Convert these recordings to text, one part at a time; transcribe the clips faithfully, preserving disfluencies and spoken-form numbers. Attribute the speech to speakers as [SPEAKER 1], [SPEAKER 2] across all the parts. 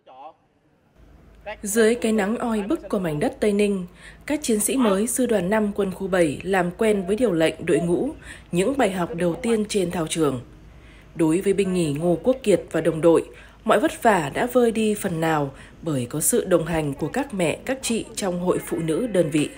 [SPEAKER 1] Dưới cái nắng oi bức của mảnh đất Tây Ninh, các chiến sĩ mới Sư đoàn năm Quân khu bảy làm quen với điều lệnh đội ngũ, những bài học đầu tiên trên thao trường. Đối với binh nhì Ngô Quốc Kiệt và đồng đội, mọi vất vả đã vơi đi phần nào bởi có sự đồng hành của các mẹ, các chị trong hội phụ nữ đơn vị.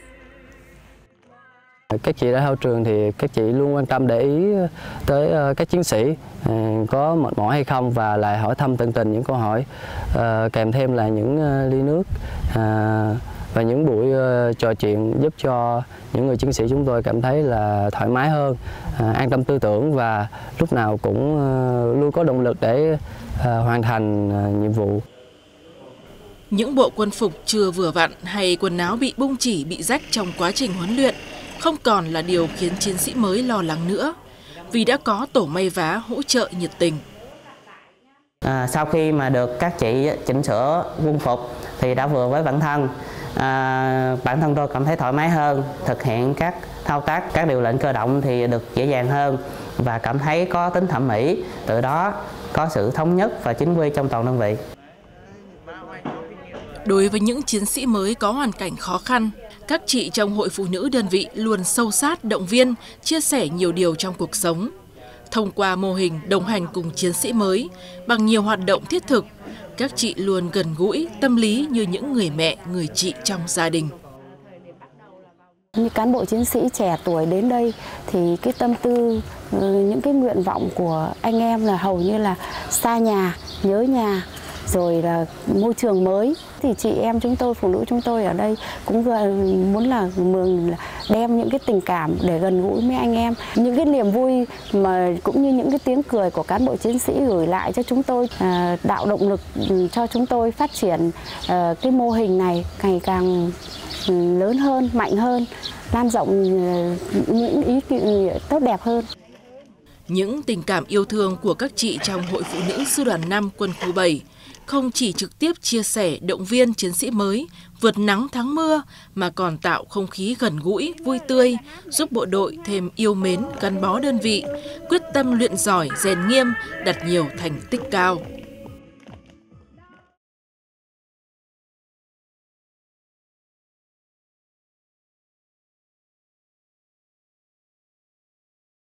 [SPEAKER 2] Các chị đã thao trường thì các chị luôn quan tâm để ý tới các chiến sĩ có mệt mỏi hay không và lại hỏi thăm tận tình những câu hỏi, kèm thêm là những ly nước và những buổi trò chuyện giúp cho những người chiến sĩ chúng tôi cảm thấy là thoải mái hơn, an tâm tư tưởng và lúc nào cũng luôn có động lực để hoàn thành nhiệm vụ.
[SPEAKER 1] Những bộ quân phục chưa vừa vặn hay quần áo bị bung chỉ, bị rách trong quá trình huấn luyện không còn là điều khiến chiến sĩ mới lo lắng nữa, vì đã có tổ may vá hỗ trợ nhiệt tình.
[SPEAKER 3] À, sau khi mà được các chị chỉnh sửa quân phục thì đã vừa với bản thân, à, bản thân tôi cảm thấy thoải mái hơn, thực hiện các thao tác, các điều lệnh cơ động thì được dễ dàng hơn và cảm thấy có tính thẩm mỹ, từ đó có sự thống nhất và chính quy trong toàn đơn vị.
[SPEAKER 1] Đối với những chiến sĩ mới có hoàn cảnh khó khăn, các chị trong hội phụ nữ đơn vị luôn sâu sát, động viên, chia sẻ nhiều điều trong cuộc sống. Thông qua mô hình đồng hành cùng chiến sĩ mới, bằng nhiều hoạt động thiết thực, các chị luôn gần gũi, tâm lý như những người mẹ, người chị trong gia đình.
[SPEAKER 4] Như cán bộ chiến sĩ trẻ tuổi đến đây thì cái tâm tư, những cái nguyện vọng của anh em là hầu như là xa nhà, nhớ nhà, rồi là môi trường mới. Thì chị em chúng tôi, phụ nữ chúng tôi ở đây cũng muốn là mừng đem những cái tình cảm để gần gũi với anh em. Những cái niềm vui mà cũng như những cái tiếng cười của cán bộ chiến sĩ gửi lại cho chúng tôi, tạo động lực cho chúng tôi phát triển cái mô hình này ngày càng lớn hơn, mạnh hơn, lan rộng những ý nghĩa tốt đẹp hơn.
[SPEAKER 1] Những tình cảm yêu thương của các chị trong hội phụ nữ Sư đoàn năm Quân khu bảy không chỉ trực tiếp chia sẻ, động viên chiến sĩ mới vượt nắng thắng mưa mà còn tạo không khí gần gũi, vui tươi, giúp bộ đội thêm yêu mến, gắn bó đơn vị, quyết tâm luyện giỏi, rèn nghiêm, đạt nhiều thành tích cao.